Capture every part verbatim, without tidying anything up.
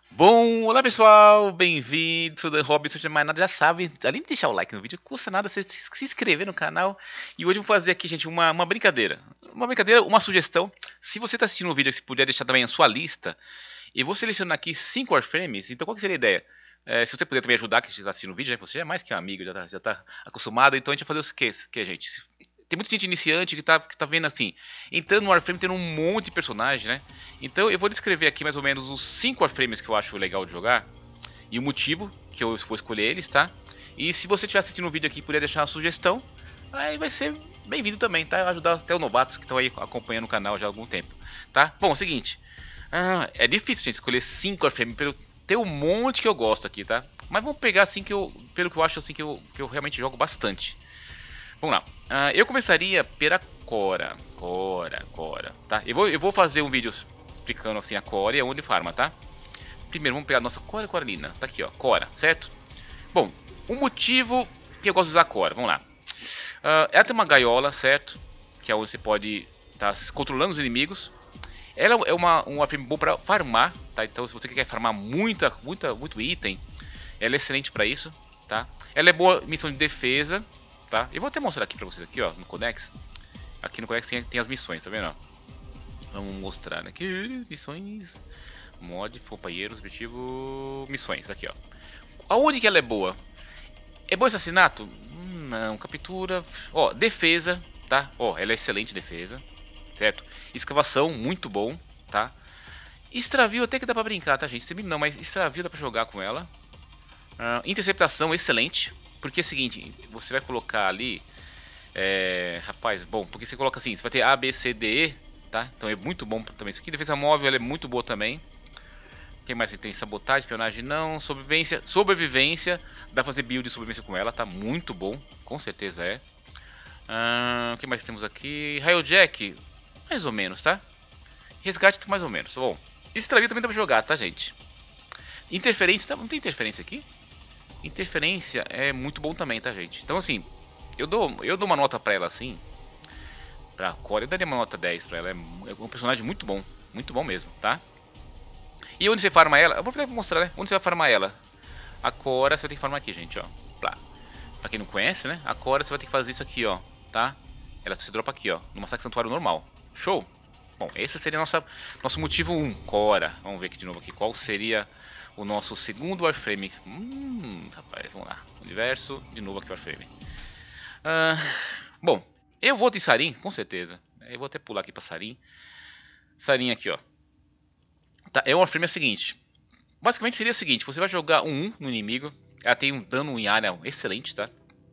Bom, olá pessoal, bem-vindos, sou o Dan Robin, se não mais nada já sabe, além de deixar o like no vídeo, não custa nada você se se inscrever no canal. E hoje eu vou fazer aqui, gente, uma, uma brincadeira, uma brincadeira, uma sugestão. Se você está assistindo o vídeo, se puder deixar também a sua lista, eu vou selecionar aqui cinco Warframes. Então qual que seria a ideia? É, se você puder também ajudar, que está assistindo o vídeo, né, você é mais que um amigo, já está já tá acostumado, então a gente vai fazer o que, que gente? Tem muita gente iniciante que tá, que tá vendo assim, entrando no Warframe tendo um monte de personagem, né? Então eu vou descrever aqui mais ou menos os cinco Warframes que eu acho legal de jogar e o motivo que eu vou escolher eles, tá? E se você estiver assistindo o vídeo aqui e puder deixar uma sugestão, aí vai ser bem-vindo também, tá? Ajudar até os novatos que estão aí acompanhando o canal já há algum tempo, tá? Bom, é o seguinte, ah, é difícil, gente, escolher cinco Warframes, pelo tem um monte que eu gosto aqui, tá? Mas vamos pegar assim que eu, pelo que eu acho assim que eu, que eu realmente jogo bastante. Vamos lá. Uh, eu começaria pela Cora. Cora, Cora. Tá? Eu vou, eu vou fazer um vídeo explicando assim a Cora e onde farma, tá? Primeiro vamos pegar a nossa Cora Coralina. Tá aqui, ó. Cora, certo? Bom, o motivo que eu gosto de usar a Cora. Vamos lá. Uh, ela tem uma gaiola, certo? Que é onde você pode estar tá controlando os inimigos. Ela é uma, um Warframe bom para farmar, tá? Então se você quer farmar muita, muita, muito item, ela é excelente para isso, tá? Ela é boa em missão de defesa. Tá? Eu vou até mostrar aqui pra vocês aqui, ó, no Codex. Aqui no Codex tem, tem as missões, tá vendo? Ó? Vamos mostrar aqui, missões, mod, companheiros, objetivo, missões, aqui ó. Aonde que ela é boa? É boa assassinato? Não, captura, ó, defesa, tá? Ó, ela é excelente defesa, certo? Escavação, muito bom, tá? Extravio até que dá pra brincar, tá gente? Não, mas extravio dá pra jogar com ela. Uh, interceptação, excelente. Porque é o seguinte, você vai colocar ali, é, rapaz, bom, porque você coloca assim, você vai ter A, B, C, D, E, tá? Então é muito bom também isso aqui. Defesa móvel ela é muito boa também. O que mais você tem? Sabotagem, espionagem não, sobrevivência, sobrevivência, dá pra fazer build de sobrevivência com ela, tá? Muito bom, com certeza é. Ah, o que mais temos aqui? Railjack, mais ou menos, tá? Resgate mais ou menos, bom. Extravio também dá pra jogar, tá gente? Interferência, não tem interferência aqui? Interferência é muito bom também, tá gente? Então assim, eu dou, eu dou uma nota pra ela assim. Pra Cora, eu daria uma nota dez pra ela. É um personagem muito bom, muito bom mesmo, tá? E onde você farma ela? Eu vou mostrar, né? Onde você vai farmar ela? A Cora você vai ter que farmar aqui, gente, ó. Pra, pra quem não conhece, né? A Cora você vai ter que fazer isso aqui, ó, tá? Ela se dropa aqui, ó, no Massacre Santuário normal. Show? Bom, esse seria nossa, nosso motivo um, Cora. Vamos ver aqui de novo aqui. Qual seria o nosso segundo Warframe? Hum, rapaz, vamos lá. Universo, de novo aqui o Warframe. Ah, bom, eu vou de Sarin, com certeza. Eu vou até pular aqui pra Sarin. Sarin aqui, ó. Tá, é o Warframe é o seguinte. Basicamente seria o seguinte, você vai jogar um 1 no inimigo. Ela tem um dano em área excelente, tá?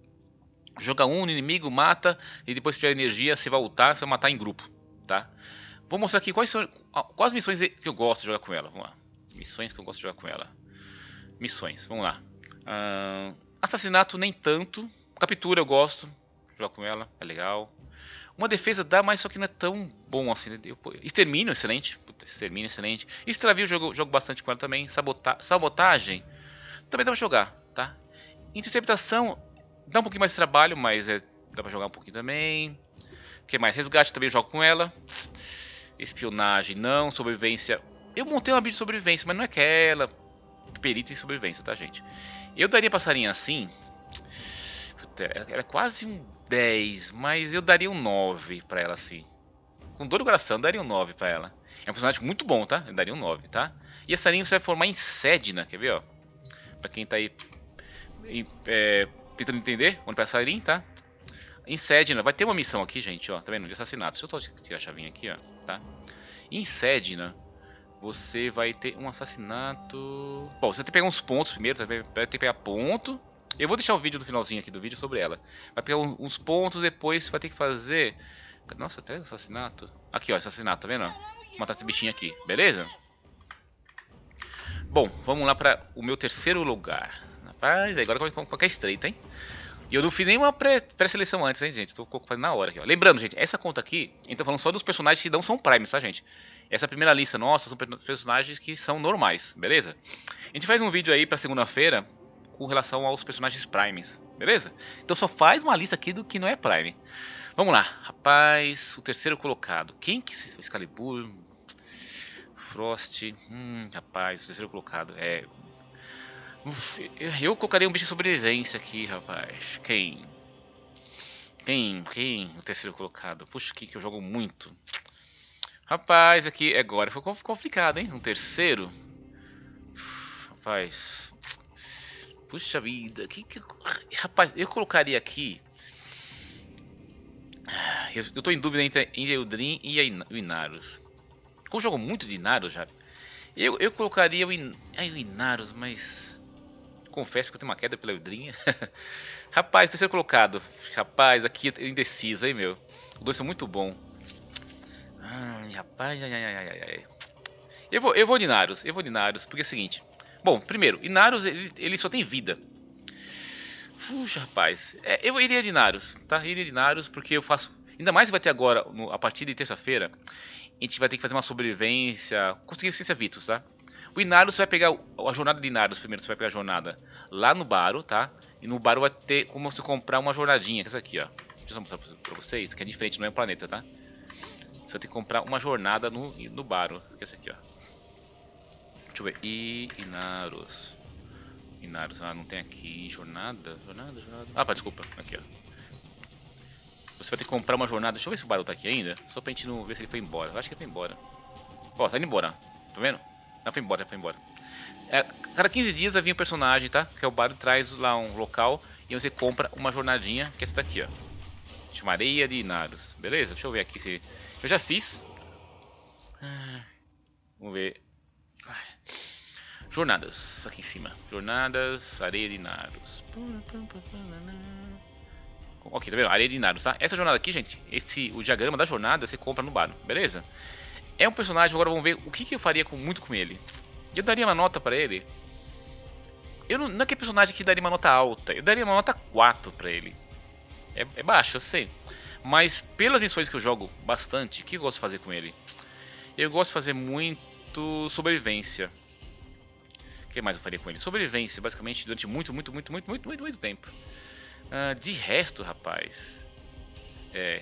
Joga um no inimigo, mata. E depois se tiver energia, você vai ultar, você vai matar em grupo, tá? Vou mostrar aqui quais são quais missões que eu gosto de jogar com ela. Vamos lá. Missões que eu gosto de jogar com ela. Missões, vamos lá. Uh, assassinato nem tanto. Captura eu gosto de jogar com ela, é legal. Uma defesa dá, mas só que não é tão bom assim. Né? Extermínio, excelente. Puta, extermínio, excelente. Extravio, jogo, jogo bastante com ela também. Sabota sabotagem, também dá pra jogar, tá? Interceptação, dá um pouquinho mais de trabalho, mas é, dá pra jogar um pouquinho também. O que mais? Resgate também jogo com ela. Espionagem, não. Sobrevivência. Eu montei uma build de sobrevivência, mas não é aquela perita em sobrevivência, tá, gente? Eu daria passarinho assim. Ela é quase um dez, mas eu daria um nove pra ela assim. Com dor no coração, eu daria um nove pra ela. É um personagem muito bom, tá? Eu daria um nove, tá? E essa linha você vai formar em Sedna, quer ver, ó? Pra quem tá aí é, tentando entender onde vai Sarin, tá? Em Sedna, vai ter uma missão aqui, gente, ó. Tá vendo? De assassinato. Deixa eu tirar a chavinha aqui, ó. Tá? Em Sedna, você vai ter um assassinato. Bom, você vai ter que pegar uns pontos primeiro. Você vai ter que pegar ponto. Eu vou deixar o vídeo do finalzinho aqui do vídeo sobre ela. Vai pegar uns pontos, depois você vai ter que fazer. Nossa, até assassinato. Aqui, ó, assassinato, tá vendo? Matar esse bichinho aqui, beleza? Bom, vamos lá para o meu terceiro lugar. Rapaz, agora qualquer estreita, hein? E eu não fiz nenhuma pré-seleção pré antes, hein, gente? Estou fazendo na hora aqui, ó. Lembrando, gente, essa conta aqui, a gente tá falando só dos personagens que não são primes, tá, gente? Essa primeira lista nossa são personagens que são normais, beleza? A gente faz um vídeo aí pra segunda-feira com relação aos personagens primes, beleza? Então só faz uma lista aqui do que não é prime. Vamos lá, rapaz, o terceiro colocado. Quem que... Excalibur... Frost. Hum, rapaz, o terceiro colocado. É. Uf, eu colocaria um bicho de sobrevivência aqui, rapaz. Quem? Quem? Quem? O terceiro colocado. Puxa, aqui que eu jogo muito. Rapaz, aqui agora foi complicado, hein? Um terceiro. Uf, rapaz. Puxa vida. Que, que... Rapaz, eu colocaria aqui. Eu, eu tô em dúvida entre a Eldrin e a Inarus. Como eu jogo muito de Inarus já, eu, eu colocaria o, In... Ai, o Inarus, mas confesso que eu tenho uma queda pela Eldrin. Rapaz, terceiro colocado. Rapaz, aqui é indeciso, hein, meu. Os dois são muito bons. Ai, rapaz, ai, ai, ai, ai. Eu vou, eu vou de Inarus, eu vou de Inarus, porque é o seguinte. Bom, primeiro, Inarus, ele, ele só tem vida. Puxa, rapaz. É, eu iria de Inarus, tá? Eu iria de Inarus porque eu faço... Ainda mais que vai ter agora, no, a partir de terça-feira, a gente vai ter que fazer uma sobrevivência, conseguir ciência Vitus, tá? O Inarus vai pegar a jornada de Inarus primeiro, você vai pegar a jornada lá no Baro, tá? E no Baro vai ter como você comprar uma jornadinha, que é essa aqui, ó. Deixa eu mostrar pra vocês, que é diferente, não é um planeta, tá? Você vai ter que comprar uma jornada no, no Baro, que é essa aqui, ó. Deixa eu ver, e Inarus. Inarus, ah, não tem aqui, jornada, jornada, jornada. Ah, pá, desculpa, aqui, ó. Você vai ter que comprar uma jornada, deixa eu ver se o Baro tá aqui ainda, só pra gente não ver se ele foi embora. Eu acho que ele foi embora. Ó, tá indo embora, tá vendo? Não, foi embora, foi embora. É, cada quinze dias vai vir um personagem, tá? Que é o Baro, traz lá um local e você compra uma jornadinha, que é essa daqui, ó. Chama Areia de Inarus, beleza? Deixa eu ver aqui se... Eu já fiz. Vamos ver. Jornadas, aqui em cima. Jornadas, Areia de Inarus. Ok, tá vendo? Areia de Inarus, tá? Essa jornada aqui, gente, esse, o diagrama da jornada você compra no Baro, beleza? É um personagem, agora vamos ver o que, que eu faria com, muito com ele. Eu daria uma nota pra ele. Eu não, não é que é personagem que daria uma nota alta, eu daria uma nota quatro pra ele. É, é baixo, eu sei. Mas pelas missões que eu jogo bastante, o que eu gosto de fazer com ele? Eu gosto de fazer muito sobrevivência. O que mais eu faria com ele? Sobrevivência, basicamente, durante muito, muito, muito, muito, muito, muito, muito tempo. Uh, de resto, rapaz... É...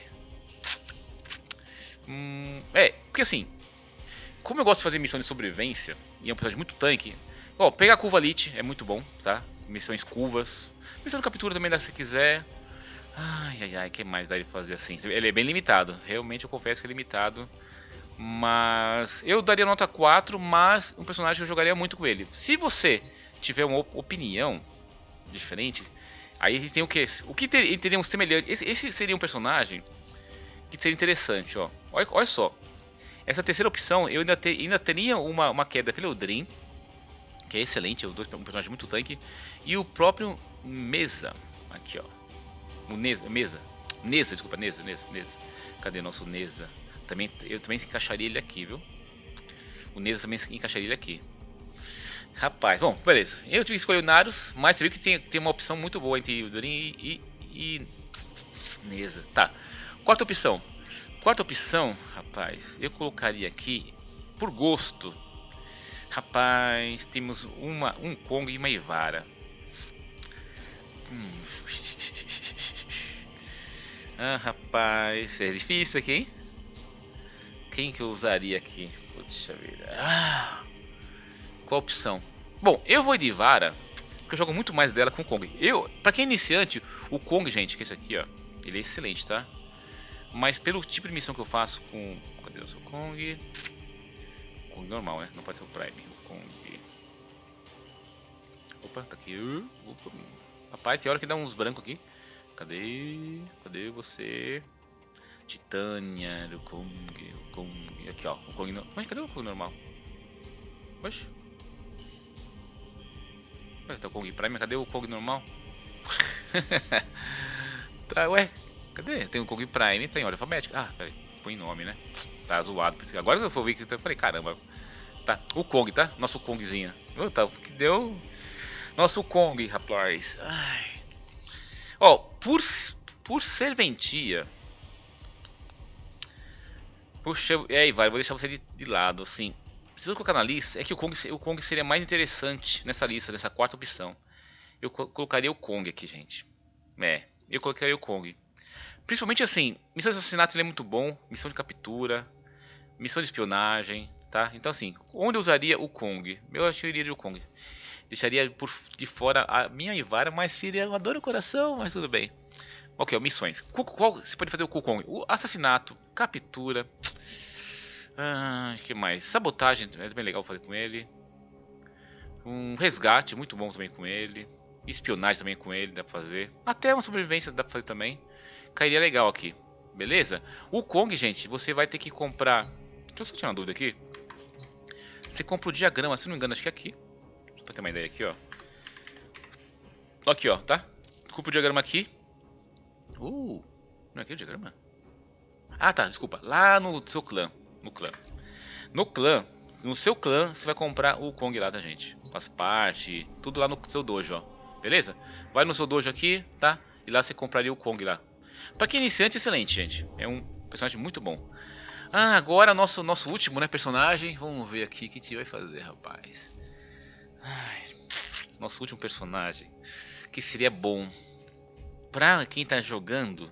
Hum, é, porque assim... Como eu gosto de fazer missão de sobrevivência, e é um personagem muito tanque... Ó, pegar a curva elite é muito bom, tá? Missões curvas. Missão de captura também dá se quiser. Ai, ai, ai, o que mais dá ele fazer assim? Ele é bem limitado, realmente eu confesso que é limitado. Mas eu daria nota quatro, mas um personagem que eu jogaria muito com ele. Se você tiver uma opinião diferente, aí a gente tem o que? O que ter, teria um semelhante? Esse, esse seria um personagem que seria interessante, ó. Olha, olha só. Essa terceira opção, eu ainda, te, ainda teria uma, uma queda pelo Eldrin, que é excelente, é um personagem muito tanque. E o próprio Mesa, aqui ó. O Neza, Mesa. Neza, desculpa, Neza, Neza, Neza. Cadê o nosso Neza? Também, eu também encaixaria ele aqui, viu? O Neza também encaixaria ele aqui. Rapaz, bom, beleza. Eu tive que escolher o Narus, mas você viu que tem, tem uma opção muito boa entre o Durin e, e, e Neza. Tá. Quarta opção. Quarta opção, rapaz, eu colocaria aqui por gosto. Rapaz, temos uma, um Kong e uma Ivara. Hum. Ah, rapaz, é difícil aqui, hein? Quem que eu usaria aqui? Puxa vida. Ah, qual opção? Bom, eu vou de Ivara, porque eu jogo muito mais dela com o Kong. Eu, pra quem é iniciante, o Kong, gente, que é esse aqui, ó, ele é excelente, tá? Mas pelo tipo de missão que eu faço com... Cadê o seu Kong? Kong normal, né? Não pode ser o Prime. O Kong... Opa, tá aqui. Opa. Rapaz, tem hora que dá uns brancos aqui. Cadê? Cadê você? Titânia, o Kong, o Kong... Aqui, ó. O Kong... Mas cadê o Kong normal? Oxe. Mas tá o Kong Prime, cadê o Kong normal? Tá, ué. Cadê? Tem o Kong Prime, tem ordem alfabética. Ah, peraí, põe nome, né? Tá zoado. Agora que eu vou ver que eu falei, caramba. Tá, o Kong, tá? Nosso Kongzinho. Oh, tá, que deu. Nosso Kong, rapaz. Ai. Ó, por, por serventia. Puxa, e aí, vai, vou deixar você de, de lado, assim. Se eu colocar na lista, é que o Kong, o Kong seria mais interessante nessa lista, nessa quarta opção. Eu colocaria o Kong aqui, gente. É, eu colocaria o Kong. Principalmente assim, missão de assassinato ele é muito bom, missão de captura, missão de espionagem, tá? Então assim, onde eu usaria o Kong? Eu acho que eu iria de o Kong. Deixaria por de fora a minha Ivara, mas seria uma dor no coração, mas tudo bem. Ok, missões. Qual você pode fazer o Kong? O assassinato, captura. Ah, que mais? Sabotagem, é bem legal fazer com ele. Um resgate, muito bom também com ele. Espionagem também com ele, dá pra fazer. Até uma sobrevivência dá pra fazer também. Cairia legal aqui, beleza? O Kong, gente, você vai ter que comprar. Deixa eu só tirar uma dúvida aqui. Você compra o diagrama, se não me engano, acho que é aqui. Só pra ter uma ideia aqui, ó. Aqui, ó, tá? Compra o diagrama aqui. Uh, não é aqui o diagrama? Ah, tá, desculpa. Lá no seu clã. No clã. No clã, no seu clã, você vai comprar o Kong lá, tá, gente? Faz parte, tudo lá no seu dojo, ó. Beleza? Vai no seu dojo aqui, tá? E lá você compraria o Kong lá. Pra quem é iniciante, excelente, gente. É um personagem muito bom. Ah, agora nosso, nosso último, né, personagem. Vamos ver aqui o que a gente vai fazer, rapaz. Ai, nosso último personagem. Que seria bom pra quem tá jogando.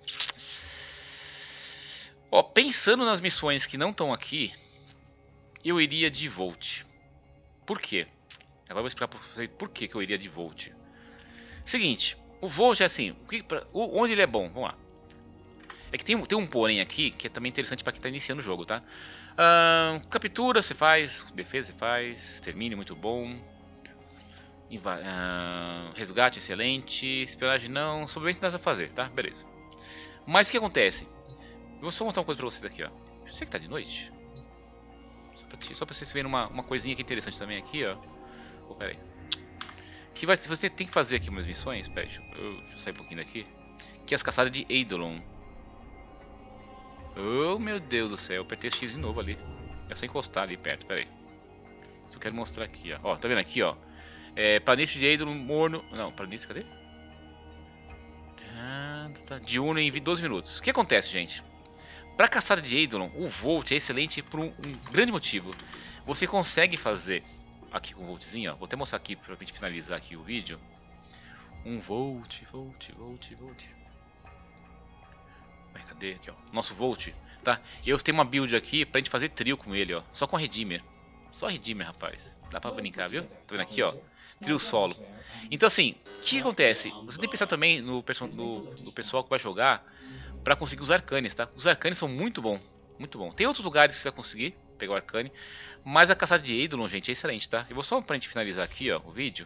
Ó, pensando nas missões que não estão aqui, eu iria de Volt. Por quê? Agora eu vou explicar pra vocês por que que eu iria de Volt. Seguinte, o Volt é assim, o que, pra, o, onde ele é bom? Vamos lá. É que tem, tem um porém aqui que é também interessante para quem está iniciando o jogo, tá? Ah, captura você faz, defesa você faz, extermínio muito bom. Inva ah, resgate excelente, espionagem não, sobrevivência dá pra fazer, tá? Beleza. Mas o que acontece? Eu vou só mostrar uma coisa pra vocês aqui, ó. Eu sei que tá de noite. Só pra, só pra vocês verem uma, uma coisinha aqui interessante também aqui, ó. Oh, pera aí. Que vai, você tem que fazer aqui umas missões, pera aí, deixa eu, deixa eu sair um pouquinho daqui. Que é as caçadas de Eidolon. Oh meu Deus do céu, eu apertei X de novo ali. É só encostar ali perto, pera aí. Isso eu quero mostrar aqui, ó. Ó, tá vendo aqui, ó. É, planície de Eidolon, morno. Não, planície, cadê? De Uno em doze minutos. O que acontece, gente? Pra caçada de Eidolon, o Volt é excelente por um, um grande motivo. Você consegue fazer aqui com o Voltzinho, ó. Vou até mostrar aqui pra gente finalizar aqui o vídeo. Um Volt, Volt, Volt, Volt. Ai, cadê? Aqui, ó. Nosso Volt, tá? Eu tenho uma build aqui pra gente fazer trio com ele, ó. Só com a Redeemer. Só a Redeemer, rapaz. Dá pra brincar, viu? Tá vendo aqui, ó? Trio solo. Então, assim, o que acontece? Você tem que pensar também no, no, no pessoal que vai jogar pra conseguir os Arcanes, tá? Os Arcanes são muito bons. Muito bom. Tem outros lugares que você vai conseguir pegar o Arcane. Mas a caçada de Eidolon, gente, é excelente, tá? Eu vou só pra gente finalizar aqui, ó, o vídeo.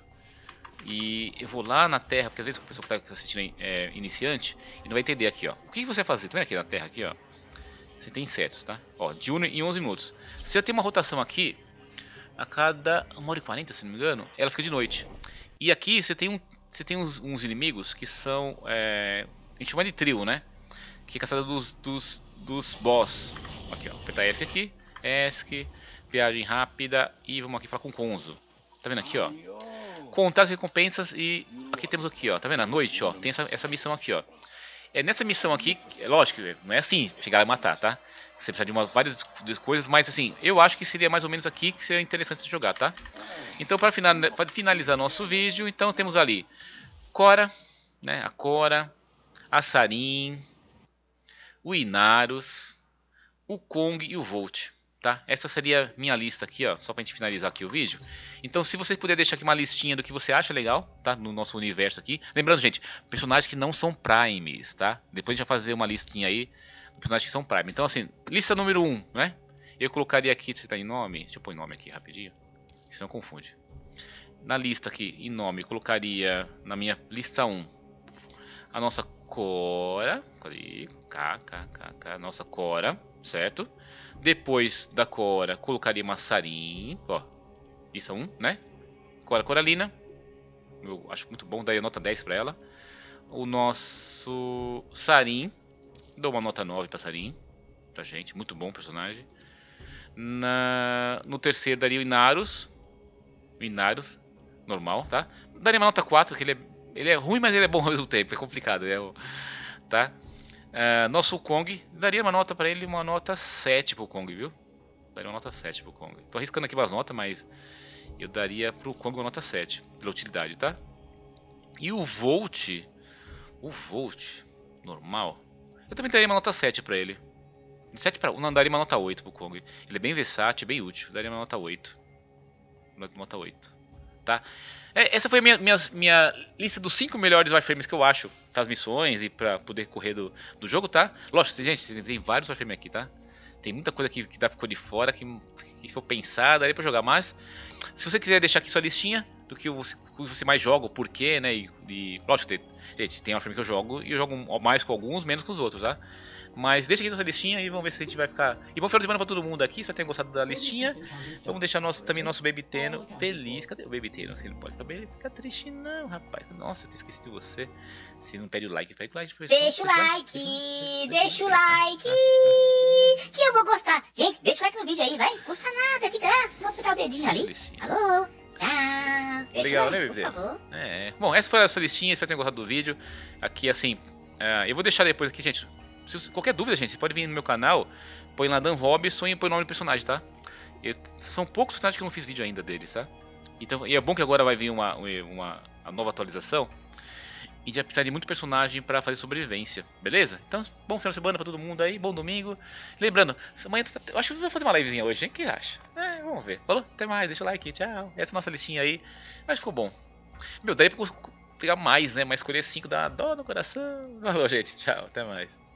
E eu vou lá na terra, porque às vezes o pessoal que está assistindo é iniciante e não vai entender aqui, ó. O que você vai fazer? Tá vendo aqui na terra aqui, ó? Você tem insetos, tá? Ó, de um em onze minutos. Se eu tenho uma rotação aqui, a cada uma hora e quarenta, se não me engano, ela fica de noite. E aqui você tem, um, você tem uns, uns inimigos que são, é, a gente chama de trio, né? Que é caçada dos, dos, dos boss. Aqui, ó, apertar ESC aqui, ESC, viagem rápida e vamos aqui falar com o Konzo. Tá vendo aqui, ó? Contar as recompensas e aqui temos aqui, ó, tá vendo? À noite, ó, tem essa, essa missão aqui, ó. É nessa missão aqui, é lógico, não é assim, chegar e matar, tá? Você precisa de uma, várias coisas, mas assim, eu acho que seria mais ou menos aqui que seria interessante de jogar, tá? Então, para finalizar nosso vídeo, então temos ali Cora, né? A Cora, a Sarin, o Inarus, o Kong e o Volt. Tá? Essa seria minha lista aqui, ó, só pra gente finalizar aqui o vídeo. Então, se você puder deixar aqui uma listinha do que você acha legal, tá? No nosso universo aqui. Lembrando, gente, personagens que não são primes, tá? Depois a gente vai fazer uma listinha aí de personagens que são prime. Então, assim, lista número um, né? Eu colocaria aqui, se tá em nome, deixa eu pôr em nome aqui rapidinho, senão confunde. Na lista aqui, em nome, eu colocaria na minha lista um a nossa Cora, K, K, K, K, nossa Cora, certo? Depois da Cora, colocaria uma Sarin, ó, isso é um, né? Cora Coralina, eu acho muito bom, daria nota dez pra ela. O nosso Sarin, dou uma nota nove pra Sarin, pra gente, muito bom personagem. Na, no terceiro daria o Inarus, o Inarus, normal, tá? Daria uma nota quatro, que ele é, ele é ruim, mas ele é bom ao mesmo tempo, é complicado, é o, tá? Uh, nosso Kong, daria uma nota pra ele, uma nota sete pro Kong, viu? Daria uma nota sete pro Kong. Tô arriscando aqui umas notas, mas eu daria pro Kong uma nota sete, pela utilidade, tá? E o Volt, o Volt, normal, eu também daria uma nota sete pra ele. sete para um, não, daria uma nota oito pro Kong. Ele é bem versátil, bem útil, daria uma nota oito. Nota oito. Tá? É, essa foi a minha, minha, minha lista dos cinco melhores wireframes que eu acho para as missões e para poder correr do, do jogo, tá? Lógico, gente, tem vários wireframes aqui, tá? Tem muita coisa que, que dá, ficou de fora, que, que foi pensada aí para jogar, mas se você quiser deixar aqui sua listinha do que você, que você mais joga, o porquê, né? E, e lógico, tem, gente, tem wireframe que eu jogo e eu jogo mais com alguns, menos com os outros, tá? Mas deixa aqui nossa listinha e vamos ver se a gente vai ficar. E vamos final de semana pra todo mundo aqui, se vai ter gostado da listinha. Vamos deixar nosso, também nosso Baby Teno feliz. Cadê o Baby Teno? Ele não pode ficar, ele fica triste, não, rapaz. Nossa, eu tinha esquecido de você. Se não pede o like, pede o like. Deixa o like, deixa o like, que eu vou gostar. Gente, deixa o like no vídeo aí, vai. Custa nada, é de graça. Só apertar o dedinho ali. Alô, tchau. Legal, né, bebê? É. Bom, essa foi essa listinha. Espero que tenham gostado do vídeo. Aqui, assim, uh, eu vou deixar depois aqui, gente. Se qualquer dúvida, gente, você pode vir no meu canal, põe lá Dan Robson e põe o nome do personagem, tá? Eu, são poucos personagens que eu não fiz vídeo ainda deles, tá? Então, e é bom que agora vai vir uma, uma, uma nova atualização e já precisa de muito personagem pra fazer sobrevivência, beleza? Então, bom final de semana pra todo mundo aí, bom domingo. Lembrando, amanhã eu acho que vou fazer uma livezinha hoje, hein? O que acha? É, vamos ver. Falou? Até mais, deixa o like, tchau. Essa é a nossa listinha aí. Acho que ficou bom. Meu, daí pra pegar mais, né? Mas escolher cinco dá uma dó no coração. Falou, gente. Tchau, até mais.